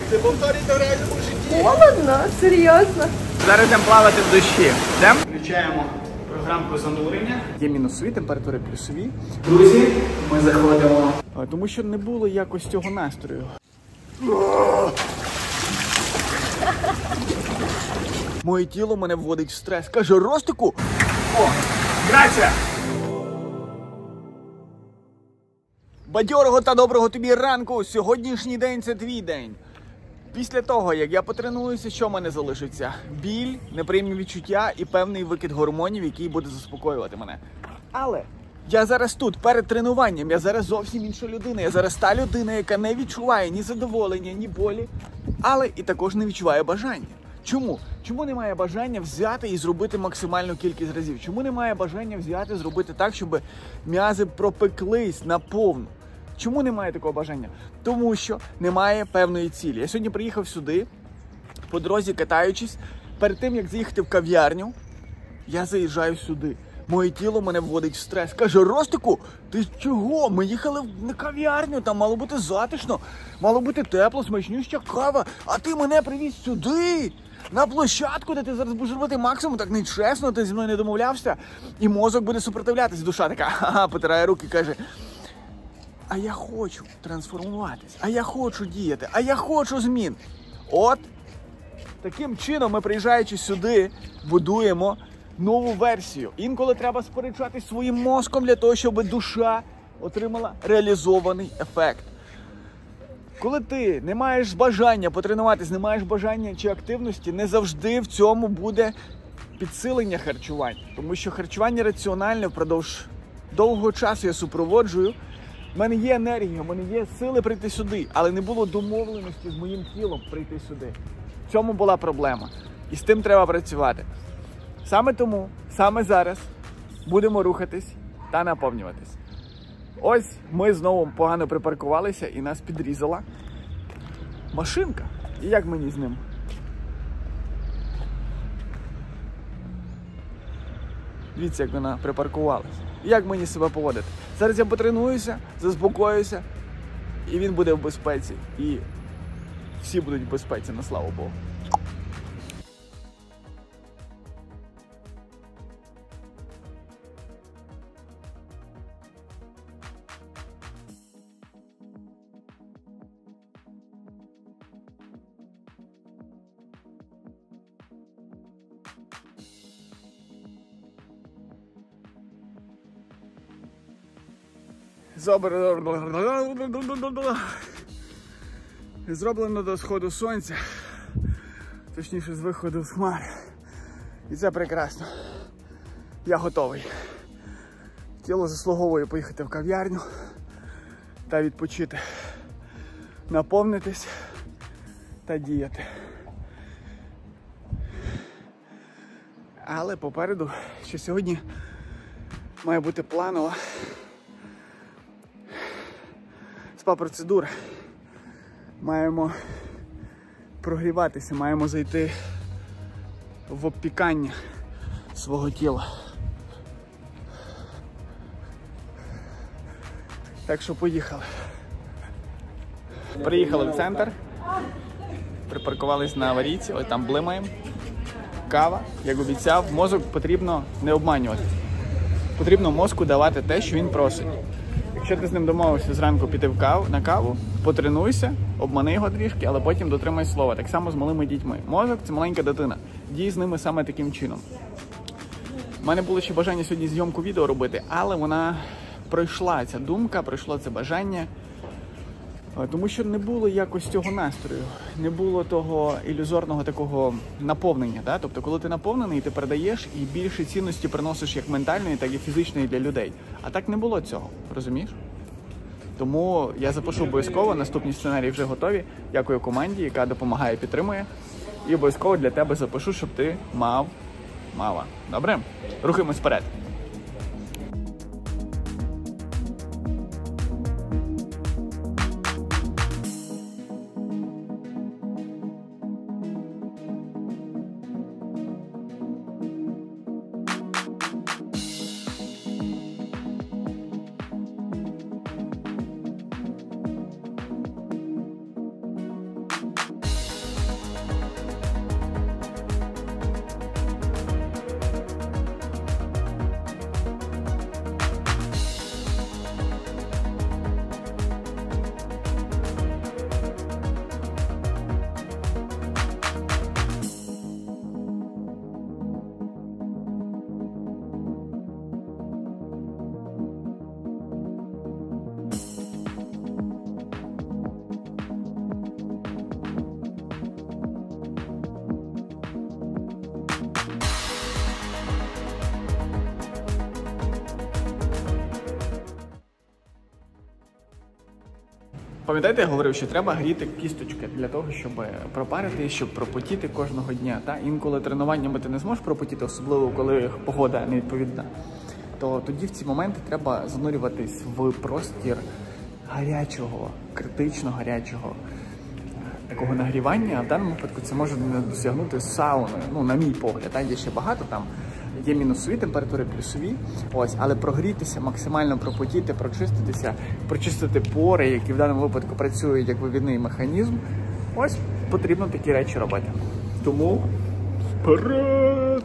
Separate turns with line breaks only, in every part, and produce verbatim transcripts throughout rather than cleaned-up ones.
Це повторюється в реальному житті.
Холодно? Серйозно?
Зараз йдемо плавати в дощі. Йдемо? Включаємо програмку занурення. Є мінусові, температури плюсові. Друзі, ми заходимо. Тому що не було якось цього настрою. Моє тіло мене вводить в стрес. Каже, Ростику! О, грація! Бадьорого та доброго тобі ранку! Сьогоднішній день – це твій день. Після того, як я потренуюся, що в мене залишиться? Біль, неприємні відчуття і певний викид гормонів, який буде заспокоювати мене. Але я зараз тут, перед тренуванням, я зараз зовсім інша людина. Я зараз та людина, яка не відчуває ні задоволення, ні болі, але і також не відчуває бажання. Чому? Чому немає бажання взяти і зробити максимальну кількість разів? Чому немає бажання взяти і зробити так, щоб м'язи пропеклись наповну? Чому немає такого бажання? Тому що немає певної цілі. Я сьогодні приїхав сюди, по дорозі катаючись, перед тим, як заїхати в кав'ярню, я заїжджаю сюди. Моє тіло мене вводить в стрес. Каже, Ростику, ти чого? Ми їхали на кав'ярню, там мало бути затишно, мало бути тепло, смачнюща кава, а ти мене привіз сюди, на площадку, де ти зараз будеш робити максимум, так нечесно, ти зі мною не домовлявся, і мозок буде супротивлятись. Душа така, ха-ха, потирає руки, каже, а я хочу трансформуватись, а я хочу діяти, а я хочу змін. От, таким чином ми, приїжджаючи сюди, будуємо нову версію. Інколи треба сперечатись своїм мозком для того, щоб душа отримала реалізований ефект. Коли ти не маєш бажання потренуватись, не маєш бажання чи активності, не завжди в цьому буде підсилення харчування. Тому що харчування раціональне впродовж довгого часу я супроводжую. У мене є енергія, у мене є сили прийти сюди, але не було домовленості з моїм тілом прийти сюди. В цьому була проблема. І з тим треба працювати. Саме тому, саме зараз будемо рухатись та наповнюватись. Ось ми знову погано припаркувалися і нас підрізала машинка. І як мені з ним? Дивіться, як вона припаркувалася. І як мені себе поводити? Зараз я потренуюся, заспокоюся, і він буде в безпеці. І всі будуть в безпеці, на славу Богу. Зроблено до сходу сонця, точніше з виходу з хмар. І це прекрасно. Я готовий. Тіло заслуговує поїхати в кав'ярню та відпочити, наповнитись та діяти. Але попереду ще сьогодні має бути планова спа-процедура. Маємо прогріватися, маємо зайти в обпікання свого тіла. Так що поїхали. Приїхали в центр, припаркувались на аварійці, ось там блимаємо. Кава, як обіцяв, мозок потрібно не обманювати. Потрібно мозку давати те, що він просить. Якщо ти з ним домовився зранку піти в каву, на каву, потренуйся, обмани його трішки, але потім дотримай слова. Так само з малими дітьми. Мозок – це маленька дитина. Дій з ними саме таким чином. У мене було ще бажання сьогодні зйомку відео робити, але вона пройшла, ця думка, пройшло це бажання. Тому що не було якось цього настрою, не було того ілюзорного такого наповнення. Да? Тобто, коли ти наповнений, ти передаєш і більше цінності приносиш як ментальної, так і фізичної для людей. А так не було цього, розумієш? Тому я запишу обов'язково, наступні сценарії вже готові. Дякую команді, яка допомагає, підтримує. І обов'язково для тебе запишу, щоб ти мав, мала. Добре? Рухаємось вперед. Пам'ятаєте, я говорив, що треба гріти кісточки для того, щоб пропарити, щоб пропотіти кожного дня. Та? Інколи тренуваннями ти не зможеш пропотіти, особливо коли погода невідповідна. То тоді в ці моменти треба занурюватись в простір гарячого, критично гарячого такого нагрівання. А в даному випадку це може досягнути сауною, ну, на мій погляд. Та? Є ще багато там. Є мінусові температури, плюсові, ось, але прогрітися, максимально пропотіти, прочиститися, прочистити пори, які в даному випадку працюють як вивідний механізм, ось потрібно такі речі робити. Тому вперед!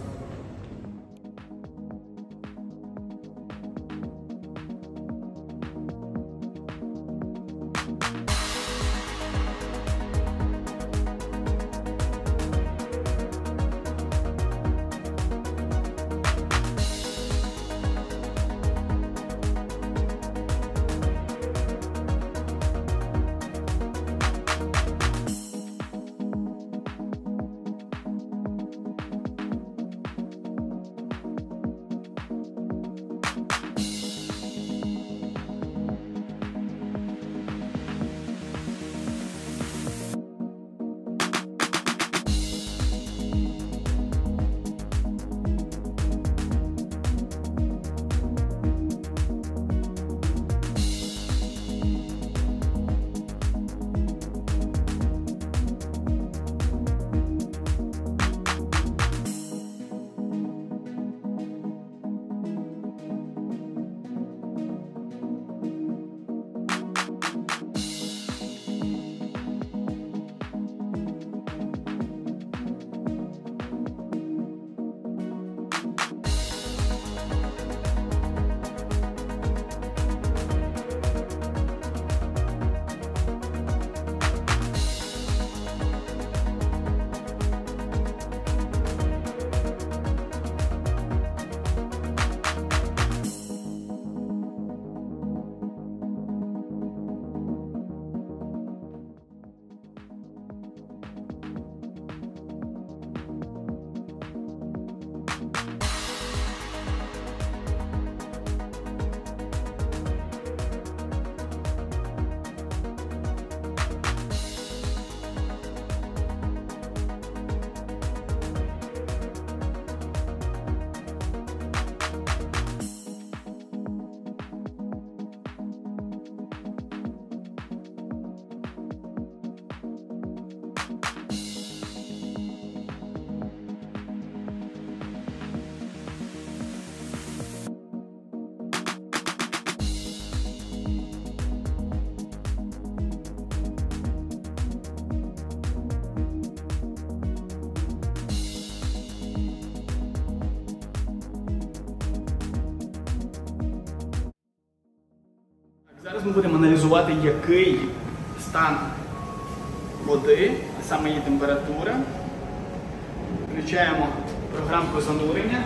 Зараз ми будемо аналізувати, який стан води, а саме її температура. Включаємо програмку занурення.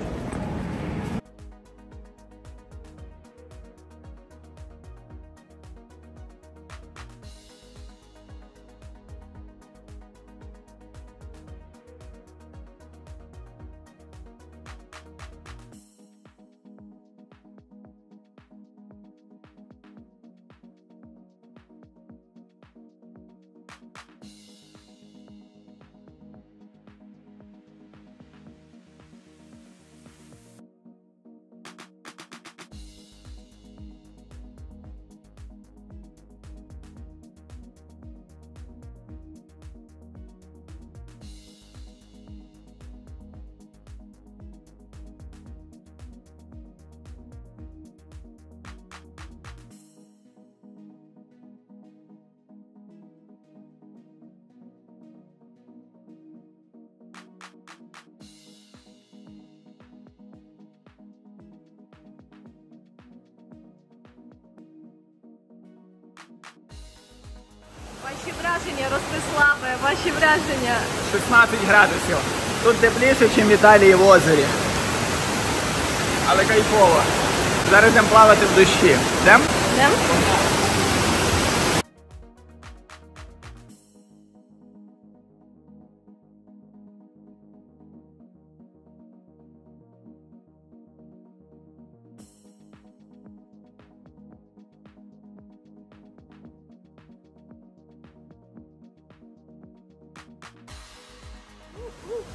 Ваші враження, Ростиславе, ваші враження.
шістнадцять градусів. Тут тепліше, ніж в Італії в озері. Але кайфово. Зараз йдемо плавати в дощі. Йдемо?
Йдемо?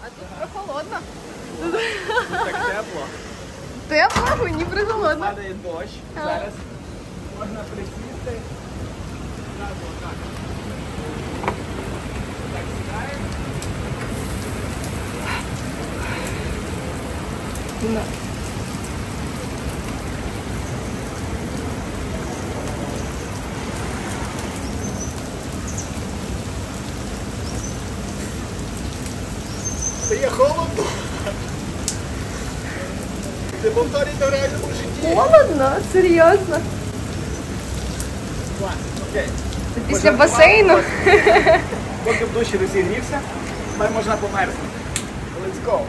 А тут прохолодно.
Так тепло.
Тепло, мені прохолодно.
Падає дощ. Зараз можна присісти. Зразу отак. Так, сідаємо. Стає холодно. Це повторюється в реальному житті.
Холодно? Серйозно?
Клас, окей.
Це після басейну?
Поки в душі розігрівся, тепер можна померзнути. Let's go.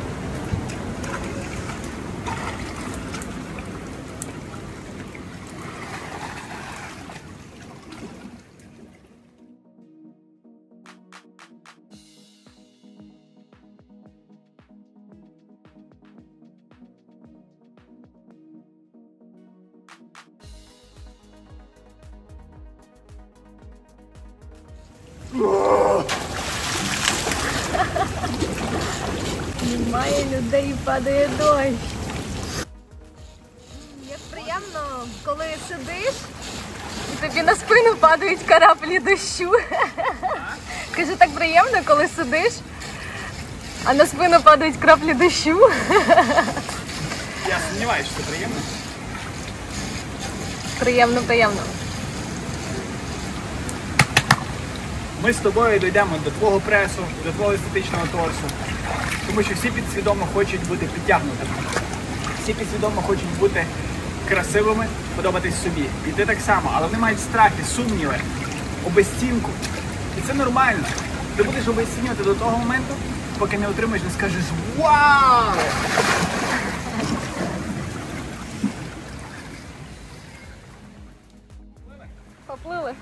Немає людей і падає дощ. Як приємно, коли сидиш і тобі на спину падають краплі дощу. Кажу, так приємно, коли сидиш, а на спину падають краплі дощу.
Я сумніваюся, що це приємно.
Приємно, приємно.
Ми з тобою дійдемо до твого пресу, до твого естетичного торсу. Тому що всі підсвідомо хочуть бути підтягнутими. Всі підсвідомо хочуть бути красивими, подобатись собі. І ти так само, але вони мають страхи, сумніви, обезцінку. І це нормально. Ти будеш обезцінювати до того моменту, поки не отримаєш, не скажеш «Вау!».
Поплили.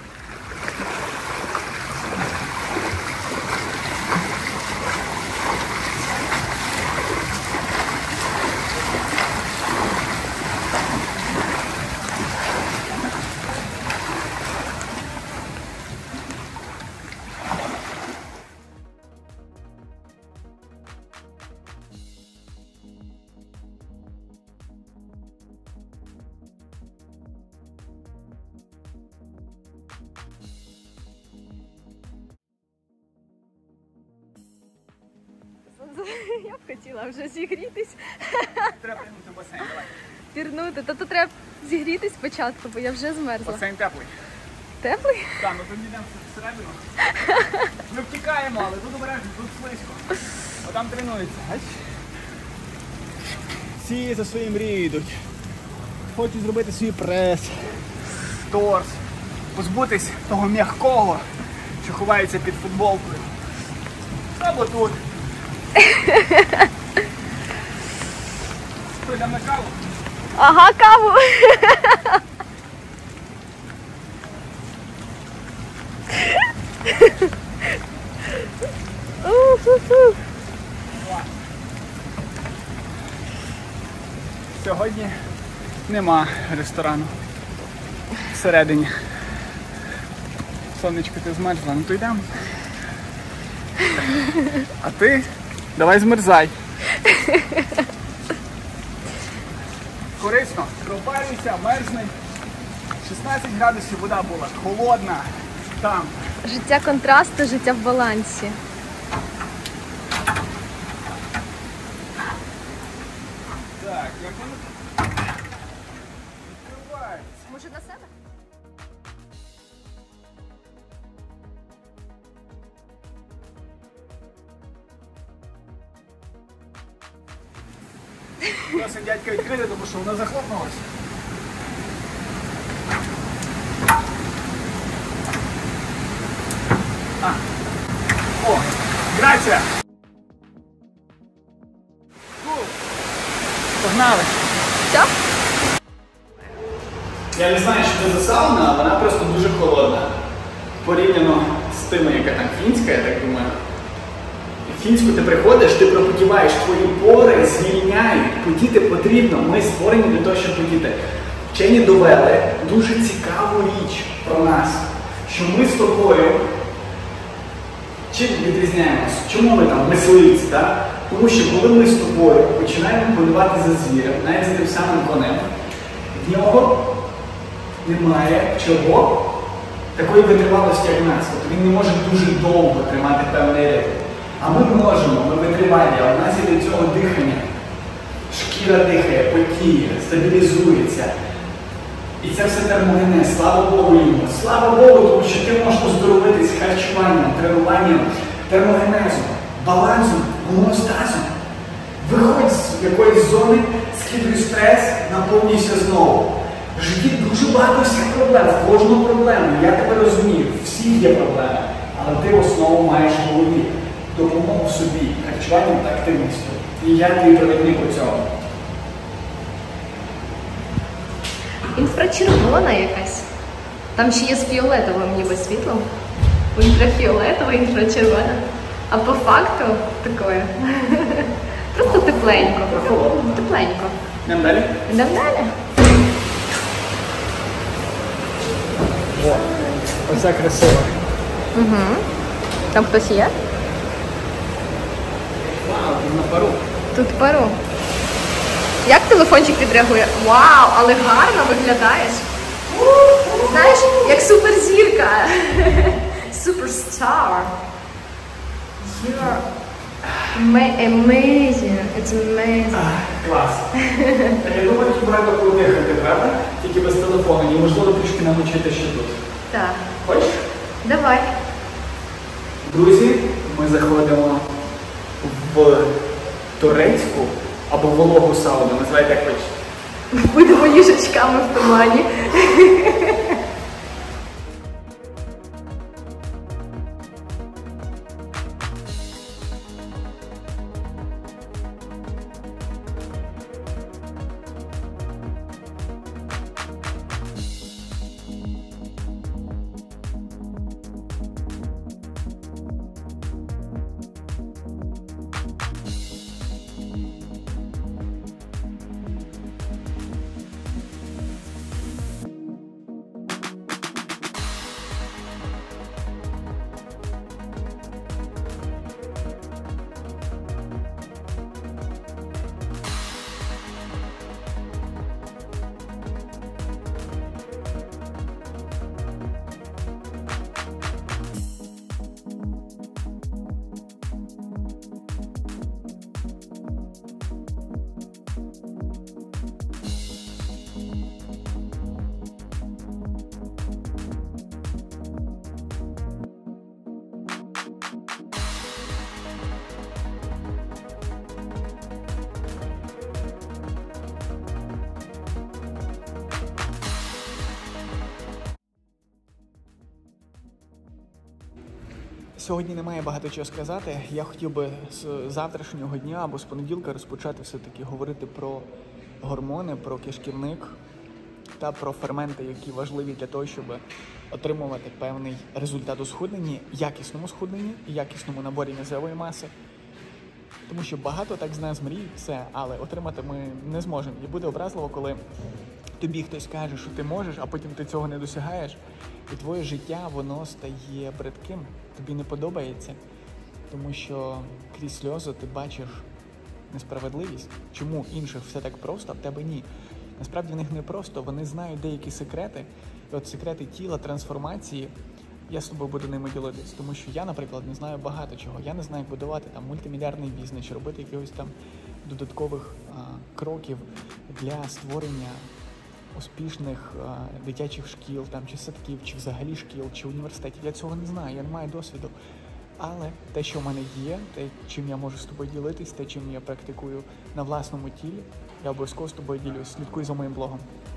Я б хотіла вже зігрітись.
Треба прийняти басейн, давай.
Пірнути. Та то треба зігрітись спочатку, бо я вже змерзла.
Басейн теплий.
Теплий?
Так, ми тут йдемо всередину. Ми втікаємо, але тут обережно, тут слизько. Отам тренуються. Ась. Всі за своєю мрією йдуть. Хочуть зробити свій прес, торс, позбутись того м'якого, що ховається під футболкою. Або тут. Йдемо на каву.
Ага, каву. У-ху-ху.
Сьогодні нема ресторану всередині. Сонечко, ти змерзла, ну то йдемо. А ти давай змерзай. Корисно, пропарюйся, мерзни. шістнадцять градусів вода була, холодна там.
Життя контрасту, життя в балансі.
Так, як воно відкривається.
Може на себе?
Просим дядька відкрити, тому що воно захлопнулося. А. О, грація! Погнали!
Все?
Я не знаю, що це за сауна, а вона просто дуже холодна. Порівняно з тими, яка там фінська, я так думаю. В фінську ти приходиш, ти пропотіваєш, твої пори звільняють. Потіти потрібно, ми створені для того, щоб потіти. Вчені довели дуже цікаву річ про нас, що ми з тобою Чим відрізняємось? Чому ми там мисливці, так? Тому що коли ми з тобою починаємо полювати за звірем, навіть за тим самим конем, в нього немає чого такої витривалості, як нас. Тобто він не може дуже довго тримати певний ритм. А ми можемо, ми витривалі, а у нас є до цього дихання. Шкіра дихає, потіє, стабілізується. І це все термогенез, слава Богу йому. Слава Богу, тому що ти можеш оздоровитись харчуванням, тренуванням, термогенезом, балансом, гомеостазом. Виходь з якоїсь зони, скидуй стрес, наповнюйся знову. В житті дуже багато всіх проблем, в кожну проблему. Я тебе розумію, всіх є проблеми. Але ти в основу маєш в голові допомогу собі, харчуванням та активністю. І я твій провідник у цьому.
Інфрачервона якась. Там ще є з фіолетовим ніби світлом. Інфрафіолетова, інфрачервона. А по факту таке. Просто тепленько. Тепленько.
Йдемо далі?
Йдемо далі.
О, оце красиво.
Угу. Там хтось є?
Вау, тут на пару.
Тут пару. Як телефончик відреагує? Вау, але гарно виглядаєш. Знаєш, як суперзірка. Суперстар. You're amazing. It's amazing.
А, клас. Я думаю, тут треба подихати, правда? Тільки без телефону. І можливо трішки намочити ще тут.
Так.
Хочеш?
Давай.
Друзі, ми заходимо в турецьку або вологу сауну, називайте як хочете.
Будемо їжачками в тумані.
Сьогодні немає багато чого сказати. Я хотів би з завтрашнього дня або з понеділка розпочати все-таки говорити про гормони, про кишківник та про ферменти, які важливі для того, щоб отримувати певний результат у схудненні, якісному схудненні і якісному наборі м'язової маси. Тому що багато так з нас мрій, все, але отримати ми не зможемо. І буде образливо, коли тобі хтось каже, що ти можеш, а потім ти цього не досягаєш, і твоє життя, воно стає бридким, тобі не подобається, тому що крізь сльози ти бачиш несправедливість, чому інших все так просто, а в тебе ні. Насправді в них не просто, вони знають деякі секрети, і от секрети тіла, трансформації, я з тобою буду ними ділитися, тому що я, наприклад, не знаю багато чого. Я не знаю, як будувати там мультимільярдний бізнес, чи робити якихось там додаткових а, кроків для створення успішних а, дитячих шкіл, там, чи садків, чи взагалі шкіл, чи університетів. Я цього не знаю, я не маю досвіду. Але те, що в мене є, те, чим я можу з тобою ділитись, те, чим я практикую на власному тілі, я обов'язково з тобою ділюсь. Слідкуй за моїм блогом.